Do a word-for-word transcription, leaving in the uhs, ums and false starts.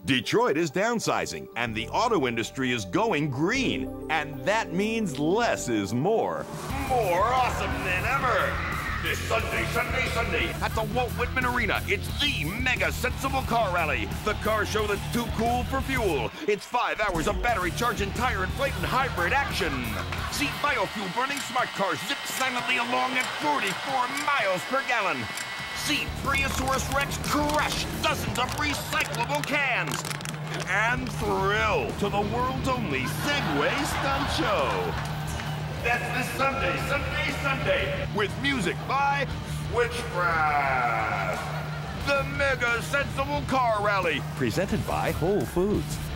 Detroit is downsizing, and the auto industry is going green. And that means less is more. More awesome than ever! This Sunday, Sunday, Sunday, at the Walt Whitman Arena, it's the Mega Sensible Car Rally. The car show that's too cool for fuel. It's five hours of battery charge and tire inflating hybrid action. See biofuel-burning smart cars zip silently along at forty-four miles per gallon. See Priusaurus Rex crush dozens of recyclable cans. And thrill to the world's only Segway stunt show. That's this Sunday, Sunday, Sunday, with music by Switchgrass. The Mega Sensible Car Rally, Presented by Whole Foods.